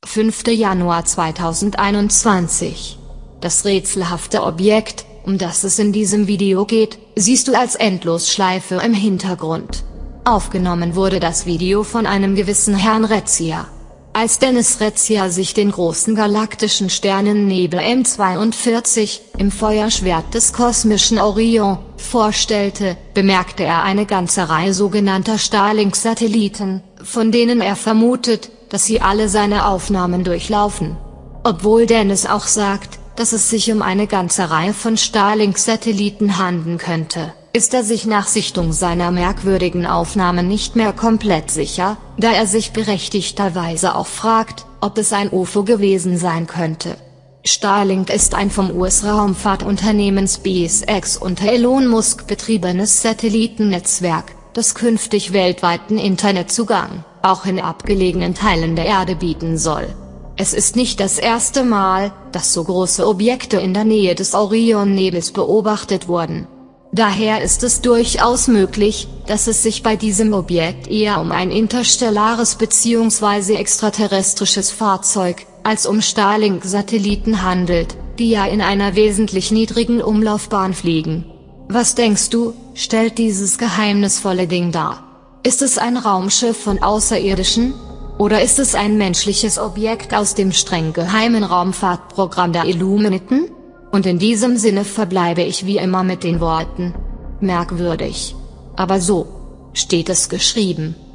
5. Januar 2021. Das rätselhafte Objekt, um das es in diesem Video geht, siehst du als Endlosschleife im Hintergrund. Aufgenommen wurde das Video von einem gewissen Herrn Rezia. Als Dennis Rezia sich den großen galaktischen Sternennebel M42, im Feuerschwert des kosmischen Orion, vorstellte, bemerkte er eine ganze Reihe sogenannter Starlink-Satelliten, von denen er vermutet, dass sie alle seine Aufnahmen durchlaufen. Obwohl Dennis auch sagt, dass es sich um eine ganze Reihe von Starlink-Satelliten handeln könnte, ist er sich nach Sichtung seiner merkwürdigen Aufnahmen nicht mehr komplett sicher, da er sich berechtigterweise auch fragt, ob es ein UFO gewesen sein könnte. Starlink ist ein vom US-Raumfahrtunternehmen SpaceX unter Elon Musk betriebenes Satellitennetzwerk, das künftig weltweiten Internetzugang, auch in abgelegenen Teilen der Erde bieten soll. Es ist nicht das erste Mal, dass so große Objekte in der Nähe des Orionnebels beobachtet wurden. Daher ist es durchaus möglich, dass es sich bei diesem Objekt eher um ein interstellares bzw. extraterrestrisches Fahrzeug, als um Starlink-Satelliten handelt, die ja in einer wesentlich niedrigen Umlaufbahn fliegen. Was denkst du, stellt dieses geheimnisvolle Ding dar? Ist es ein Raumschiff von Außerirdischen? Oder ist es ein menschliches Objekt aus dem streng geheimen Raumfahrtprogramm der Illuminiten? Und in diesem Sinne verbleibe ich wie immer mit den Worten: merkwürdig. Aber so steht es geschrieben.